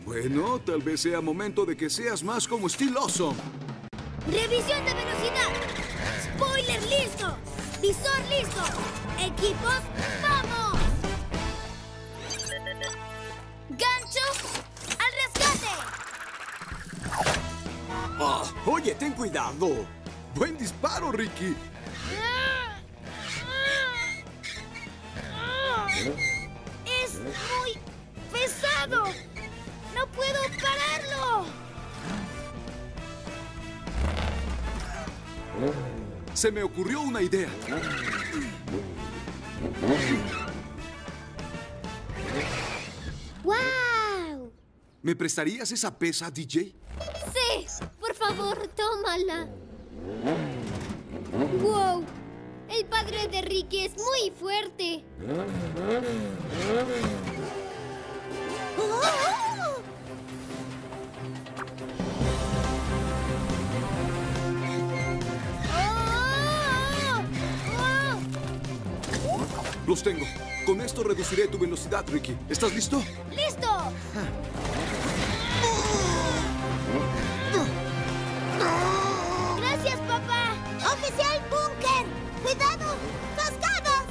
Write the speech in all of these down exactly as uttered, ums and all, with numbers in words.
Bueno, tal vez sea momento de que seas más como Steel Awesome. ¡Revisión de velocidad! ¡Spoiler listo! ¡Visor listo! ¡Equipos, vamos! ¡Gancho, al rescate! Oh, oye, ten cuidado. ¡Buen disparo, Ricky! ¡Es muy pesado! ¡No puedo pararlo! Se me ocurrió una idea. ¡Wow! ¿Me prestarías esa pesa, D J? ¡Sí! Por favor, tómala. ¡Wow! El padre de Ricky es muy fuerte. ¡Oh! Los tengo. Con esto reduciré tu velocidad, Ricky. ¿Estás listo? ¡Listo! ¡Gracias, papá! ¡Oficial Bunker! ¡Cuidado! ¡Cascadas!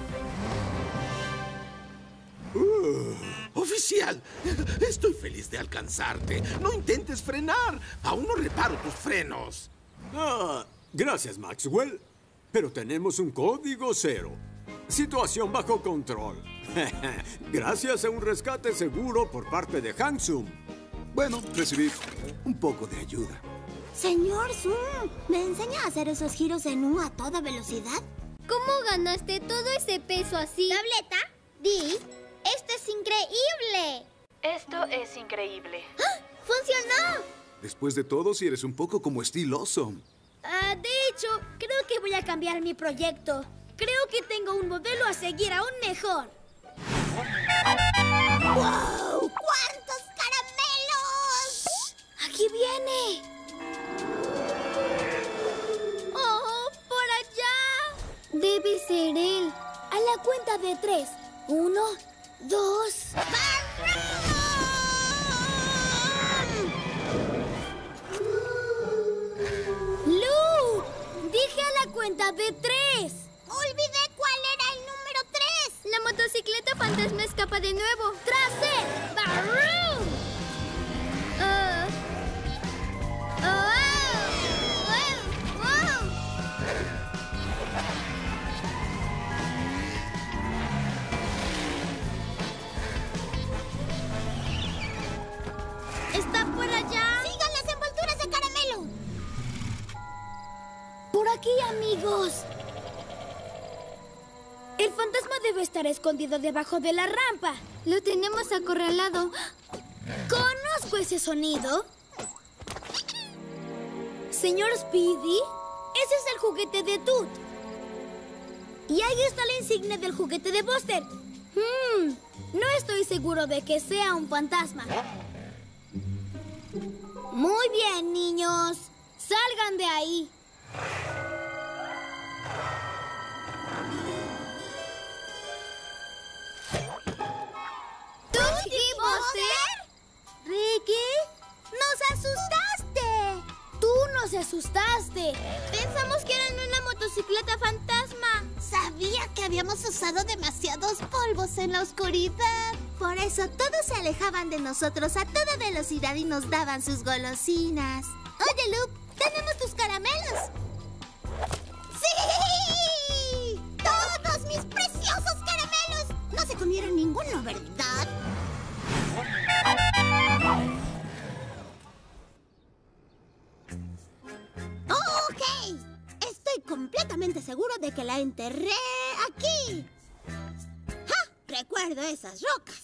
Uh, oficial, estoy feliz de alcanzarte. No intentes frenar. Aún no reparo tus frenos. Ah, gracias, Maxwell. Pero tenemos un código cero. Situación bajo control. Gracias a un rescate seguro por parte de Hansum. Bueno, recibí un poco de ayuda. Señor Zoom, ¿me enseña a hacer esos giros en U a toda velocidad? ¿Cómo ganaste todo ese peso así? ¿Tableta? Di, esto es increíble. Esto es increíble. ¡Ah! ¡Funcionó! Después de todo, si eres un poco como Steel Awesome. Ah, de hecho, creo que voy a cambiar mi proyecto. Creo que tengo un modelo a seguir aún mejor. ¡Wow! ¡Cuántos caramelos! ¡Aquí viene! ¡Oh, por allá! Debe ser él. A la cuenta de tres. Uno, dos... ¡Lu! Dije a la cuenta de tres. Olvidé cuál era el número tres. La motocicleta fantasma escapa de nuevo. ¡Tras él! ¡Barroom! Ah. Oh, oh, oh. ¿Está por allá? ¡Sigan las envolturas de caramelo! Por aquí, amigos. El fantasma debe estar escondido debajo de la rampa. Lo tenemos acorralado. ¿Conozco ese sonido? Señor Speedy, ese es el juguete de Toot. Y ahí está la insignia del juguete de Buster. Hmm, no estoy seguro de que sea un fantasma. Muy bien, niños. Salgan de ahí. ¿Toot y Buster? ¿Ricky? ¡Nos asustaste! ¡Tú nos asustaste! Pensamos que eran una motocicleta fantasma. Sabía que habíamos usado demasiados polvos en la oscuridad. Por eso todos se alejaban de nosotros a toda velocidad y nos daban sus golosinas. Oye, Loop, tenemos tus caramelos. ¡Sí! ¡Todos mis preciosos caramelos! No se comieron ninguno, ¿verdad? ¡Ok! Estoy completamente seguro de que la enterré aquí. ¡Ja! Recuerdo esas rocas.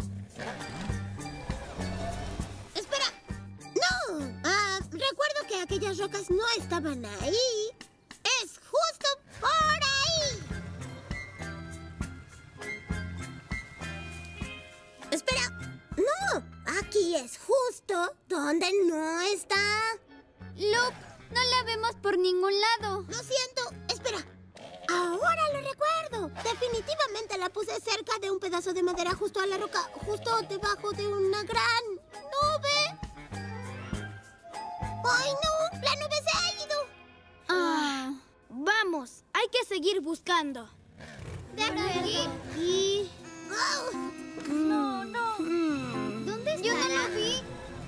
Espera. ¡No! Ah, recuerdo que aquellas rocas no estaban ahí. Es justo por ahí. Espera. No. Aquí es justo donde no está. Loop, no la vemos por ningún lado. Lo siento. Espera. Ahora lo recuerdo. Definitivamente la puse cerca de un pedazo de madera justo a la roca, justo debajo de una gran... probando. De aquí. Y... No, no. ¿Dónde está? Yo no la vi.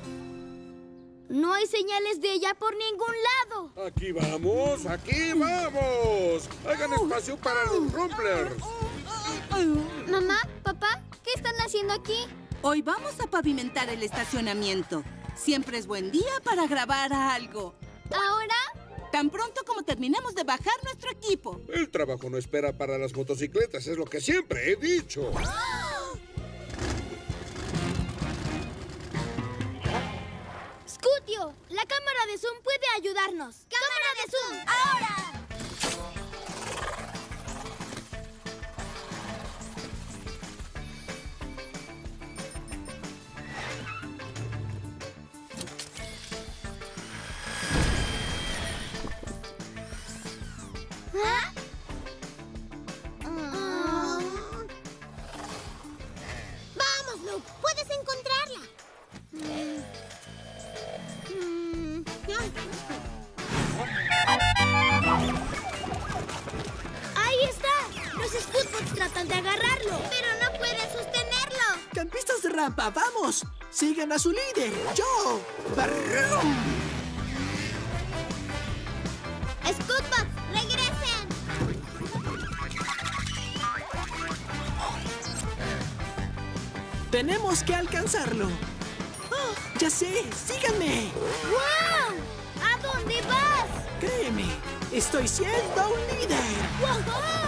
No hay señales de ella por ningún lado. Aquí vamos, aquí vamos. Hagan espacio para los Rumblers. Mamá, papá, ¿qué están haciendo aquí? Hoy vamos a pavimentar el estacionamiento. Siempre es buen día para grabar algo. ¿Ahora? Tan pronto como terminemos de bajar nuestro equipo. El trabajo no espera para las motocicletas, es lo que siempre he dicho. Scutio, la cámara de zoom puede ayudarnos. ¡Cámara de zoom, ahora! ¿Ah? Ah. Vamos, Luke, puedes encontrarla. Mm. Mm. ¡Ahí está! Los Scootbots tratan de agarrarlo, pero no pueden sostenerlo. ¡Campistas de rampa, vamos! ¡Sigan a su líder! ¡Yo! ¡Barrum! ¡Scootbots, regresen! ¡Tenemos que alcanzarlo! ¡Oh, ya sé! ¡Síganme! ¡Wow! ¿A dónde vas? Créeme, estoy siendo un líder. ¡Wow!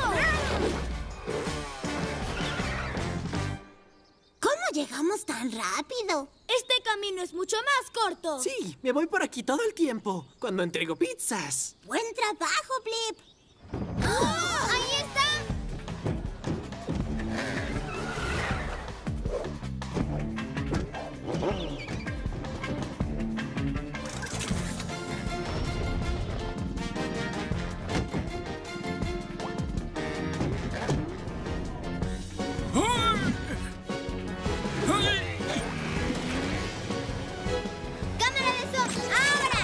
¿Cómo llegamos tan rápido? Este camino es mucho más corto. Sí, me voy por aquí todo el tiempo, cuando entrego pizzas. ¡Buen trabajo, Blip! ¡Oh! ¡Ahí está! ¡Cámara de zoom, ahora!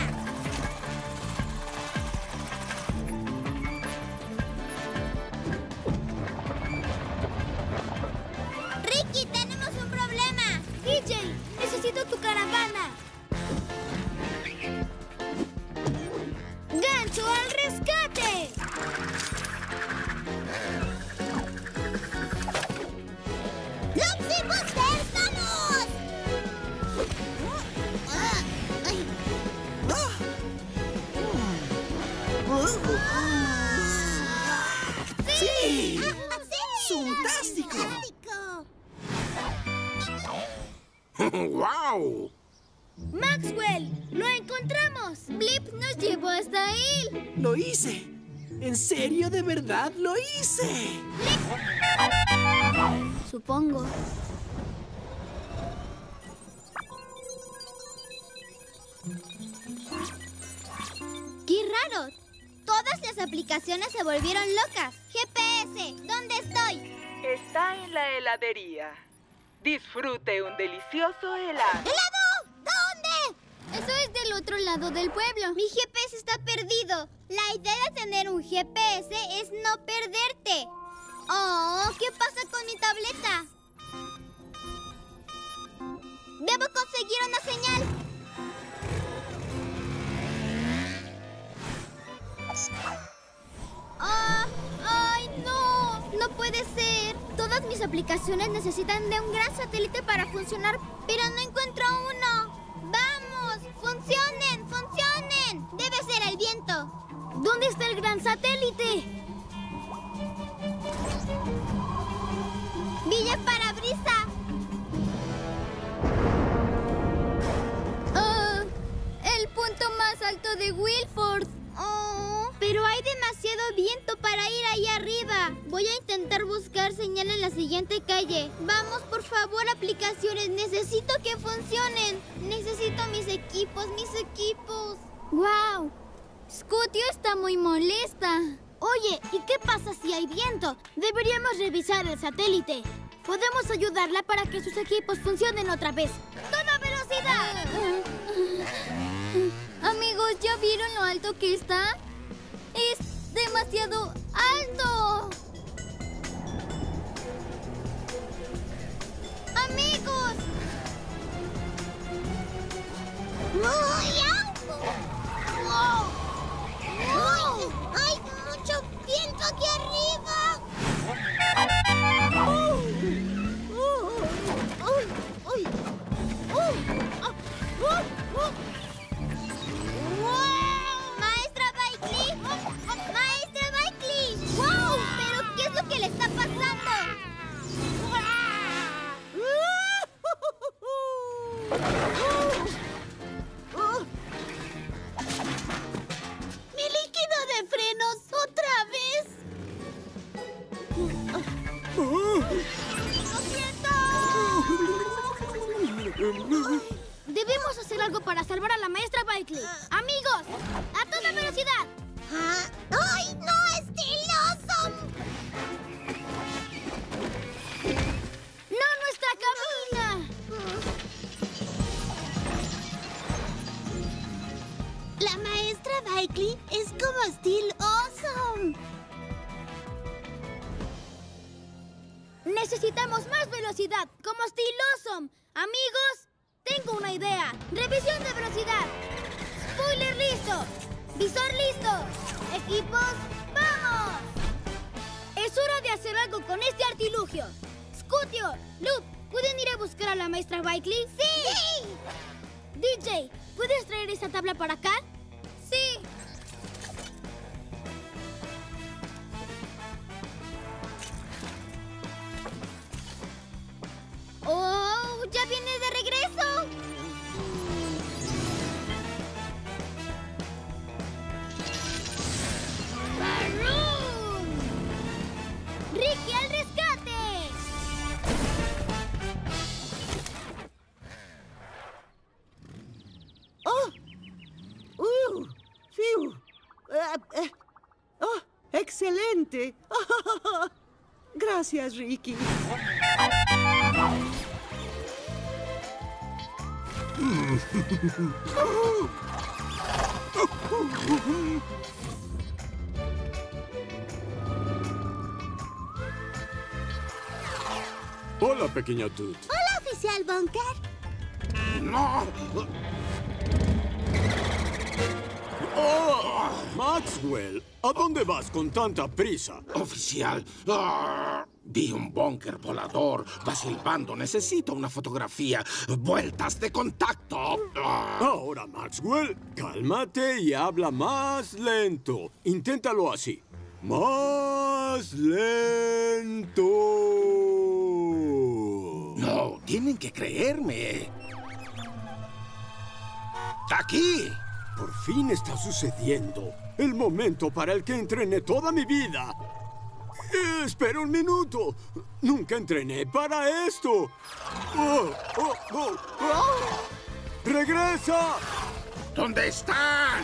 Ricky, tenemos un problema. D J, necesito tu caravana. ¡Gancho al rescate! ¡Lopsy Busters, vamos! Ah, ay. ¡Sí! ¡Sí! ¡Fantástico! ¡Guau! ¡Maxwell! ¡Lo encontramos! Blip nos llevó hasta él. ¡Lo hice! ¿En serio, de verdad, lo hice? Supongo. ¡Qué raro! Todas las aplicaciones se volvieron locas. G P S, ¿dónde estoy? Está en la heladería. Disfrute un delicioso helado. ¡Helado! ¿Dónde? Eso es del otro lado del pueblo. Mi G P S está perdido. La idea de tener un G P S es no perderte. Oh, ¿qué pasa con mi tableta? Debo conseguir una señal. ¡Ah! ¡Ay, no! ¡No puede ser! Todas mis aplicaciones necesitan de un gran satélite para funcionar, pero no encuentro uno. ¡Vamos! ¡Funcionen! ¡Funcionen! Debe ser el viento. ¿Dónde está el gran satélite? ¡Villa Parabrisa! ¡Ah! ¡El punto más alto de Wilford! Oh, pero hay demasiado viento para ir ahí arriba. Voy a intentar buscar señal en la siguiente calle. Vamos, por favor, aplicaciones. Necesito que funcionen. Necesito mis equipos, mis equipos. ¡Wow! Scutio está muy molesta. Oye, ¿y qué pasa si hay viento? Deberíamos revisar el satélite. Podemos ayudarla para que sus equipos funcionen otra vez. ¡Toda velocidad! Amigos, ¿ya vieron lo alto que está? ¡Es demasiado alto! Oh. ¡Mi líquido de frenos! ¡Otra vez! ¡Lo siento! Debemos hacer algo para salvar a la maestra Bailey. ¡Amigos! ¡A toda velocidad! ¡Ay, no, Steel Awesome! ¡No, nuestra cabina! La maestra Bailey es como Steel Awesome. Necesitamos más velocidad, como Steel Awesome. Amigos, tengo una idea. Revisión de velocidad. Spoiler listo. Visor listo. Equipos, ¡vamos! Es hora de hacer algo con este artilugio. Scutio, Loop, ¿pueden ir a buscar a la maestra Bailey? ¡Sí! ¡Sí! D J, ¿puedes traer esa tabla para acá? ¡Sí! ¡Oh! ¡Ya viene de regreso! ¡Varroom! ¡Ricky al rescate! ¡Oh! ¡Uh! ¡Fiu! Eh, eh. ¡Oh! ¡Excelente! Gracias, Ricky. Hola, pequeña Toot. Hola, oficial Bunker. ¡No! ¡Oh! Maxwell, ¿a dónde vas con tanta prisa? Oficial, ah, vi un búnker volador. Va silbando. Necesito una fotografía. Vueltas de contacto. Ah. Ahora, Maxwell, cálmate y habla más lento. Inténtalo así. Más lento. No, tienen que creerme. ¡Aquí! Por fin está sucediendo. El momento para el que entrené toda mi vida. Eh, espera un minuto. Nunca entrené para esto. Oh, oh, oh, oh. ¡Regresa! ¿Dónde están?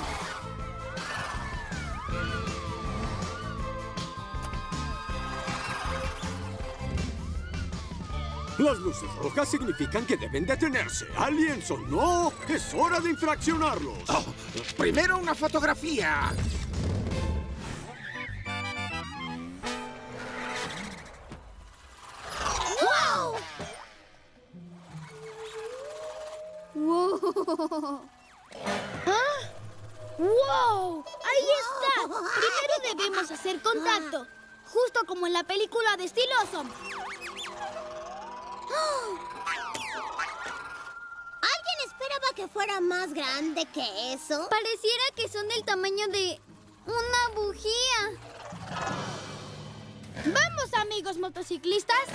Las luces rojas significan que deben detenerse. ¿Aliens o no? ¡Es hora de infraccionarlos! Oh, primero una fotografía. ¡Wow! ¡Wow! ¿Ah? ¡Wow! ¡Ahí está! Primero debemos hacer contacto, justo como en la película de Steel Awesome. ¿Alguien esperaba que fuera más grande que eso? Pareciera que son del tamaño de una bujía. ¡Vamos, amigos motociclistas!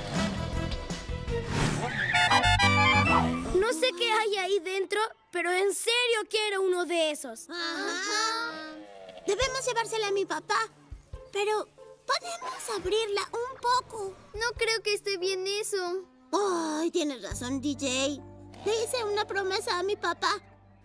No sé qué hay ahí dentro, pero en serio quiero uno de esos. Ajá. Debemos llevársela a mi papá, pero podemos abrirla un poco. No creo que esté bien eso. Ay, tienes razón, D J. Le hice una promesa a mi papá.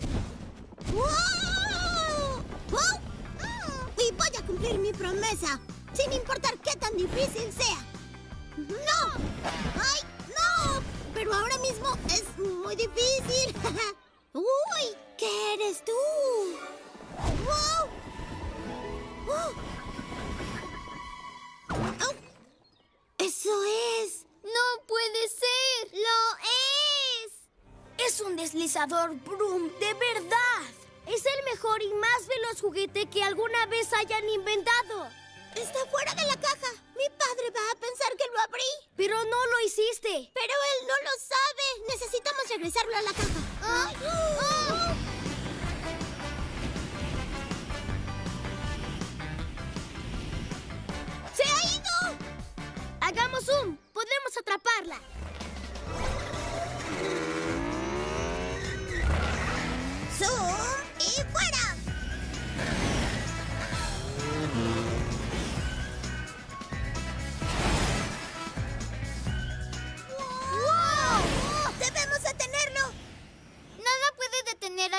¡Wow! ¡Wow! Mm, y voy a cumplir mi promesa, sin importar qué tan difícil sea. ¡No! ¡Ay, no! Pero ahora mismo es muy difícil. ¡Uy! ¿Qué eres tú? ¡Wow! ¡Oh! ¡Oh! ¡Eso es! ¡No puede ser! ¡Lo es! Es un deslizador Broom, de verdad. Es el mejor y más veloz juguete que alguna vez hayan inventado. Está fuera de la caja. Mi padre va a pensar que lo abrí. Pero no lo hiciste. Pero él no lo sabe. Necesitamos regresarlo a la caja. ¡Ah! ¡Ah! ¡Se ha ido! Hagamos zoom. Podremos atraparla.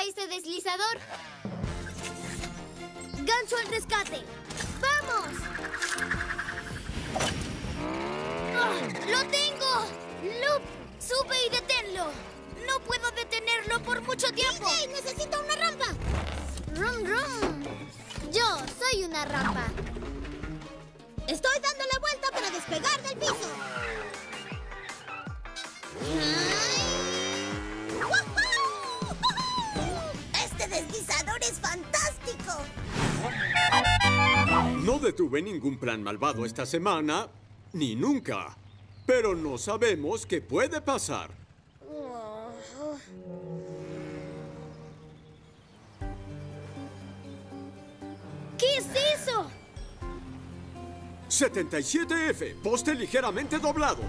ese deslizador. ¡Gancho al rescate! ¡Vamos! ¡Oh, ¡lo tengo! ¡Loop! ¡Sube y deténlo! ¡No puedo detenerlo por mucho tiempo! ¡Hey, necesito una rampa! ¡Rum, rum! Yo soy una rampa. Estoy dando la vuelta para despegar del piso. ¡Este deslizador es fantástico! No detuve ningún plan malvado esta semana, ni nunca. Pero no sabemos qué puede pasar. ¿Qué es eso? setenta y siete F, poste ligeramente doblado.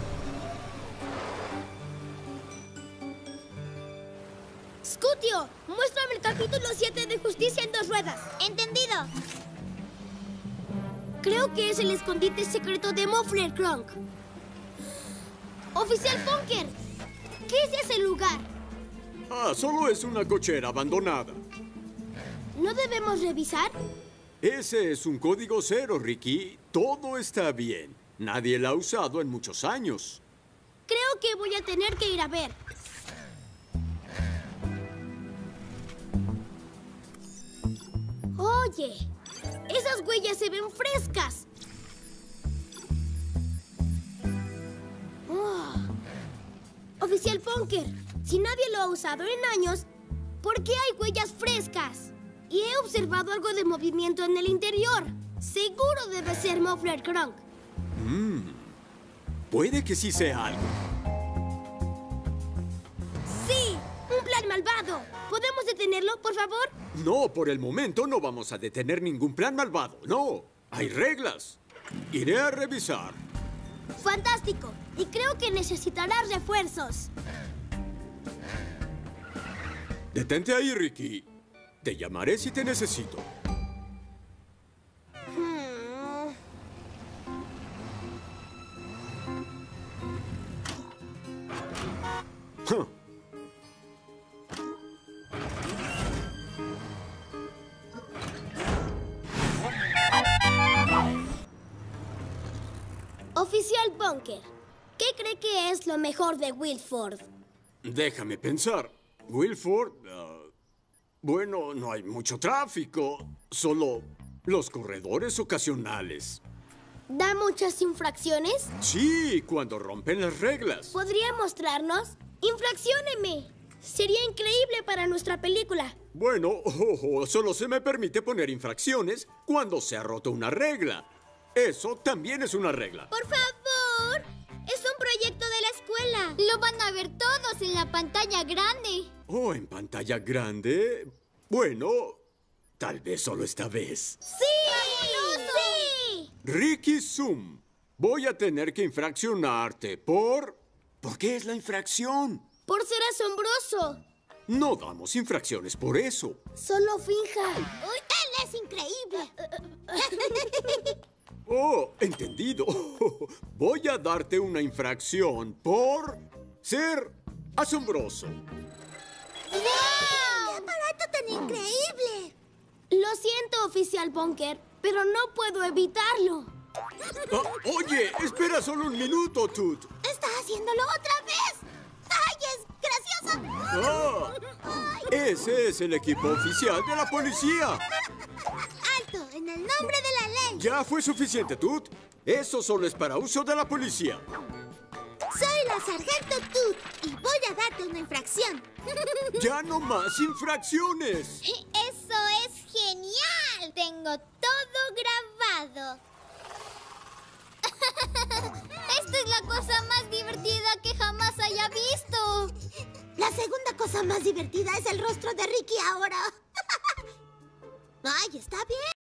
Scutio, muéstrame el capítulo siete de Justicia en dos ruedas. Entendido. Creo que es el escondite secreto de Muffler Cronk. Oficial Funker, ¿qué es ese lugar? Ah, solo es una cochera abandonada. ¿No debemos revisar? Ese es un código cero, Ricky. Todo está bien. Nadie la ha usado en muchos años. Creo que voy a tener que ir a ver. Oye, esas huellas se ven frescas. Oh. Oficial Funker, si nadie lo ha usado en años, ¿por qué hay huellas frescas? Y he observado algo de movimiento en el interior. Seguro debe ser Muffler Cronk. Mm, puede que sí sea algo. ¡Sí! ¡Un plan malvado! ¿Podemos detenerlo, por favor? No, por el momento no vamos a detener ningún plan malvado. No, hay reglas. Iré a revisar. ¡Fantástico! Y creo que necesitarás refuerzos. Detente ahí, Ricky. Te llamaré si te necesito. Hmm. Huh. Oficial Bunker, ¿qué cree que es lo mejor de Wilford? Déjame pensar. Wilford... Uh, bueno, no hay mucho tráfico. Solo los corredores ocasionales. ¿Da muchas infracciones? Sí, cuando rompen las reglas. ¿Podría mostrarnos? ¡Infraccióneme! Sería increíble para nuestra película. Bueno, oh, oh, solo se me permite poner infracciones cuando se ha roto una regla. Eso también es una regla. ¡Por favor! ¡Es un proyecto de la escuela! ¡Lo van a ver todos en la pantalla grande! Oh, ¿en pantalla grande? Bueno, tal vez solo esta vez. ¡Sí! ¡Sí! Ricky Zoom, voy a tener que infraccionarte por... ¿Por qué es la infracción? ¡Por ser asombroso! No damos infracciones por eso. Solo finja. Uy, ¡él es increíble! Oh, entendido. Voy a darte una infracción por ser asombroso. ¡Wow! ¡Qué aparato tan increíble! Lo siento, Oficial Bunker, pero no puedo evitarlo. Oh, oye, espera solo un minuto, Toot. ¡Está haciéndolo otra vez! ¡Ay, es gracioso! Ah, ese es el equipo oficial de la policía. ¡Alto! ¡En el nombre de la ley! Ya fue suficiente, Toot. Eso solo es para uso de la policía. Soy la sargento Toot y voy a darte una infracción. ¡Ya no más infracciones! ¡Eso es genial! Tengo todo grabado. Esta es la cosa más divertida que jamás haya visto. La segunda cosa más divertida es el rostro de Ricky ahora. ¡Ay, está bien!